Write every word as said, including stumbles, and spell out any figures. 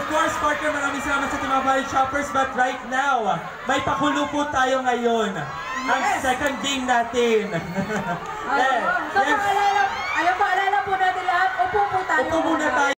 Of course, partner, maraming salamat sa Team Valid Shoppers. But right now, may pakulo po tayo ngayon. Yes. Ang second game natin. Ayun. So, yes. paalala, ayun, paalala po natin lahat. Upo po tayo. Upo muna tayo.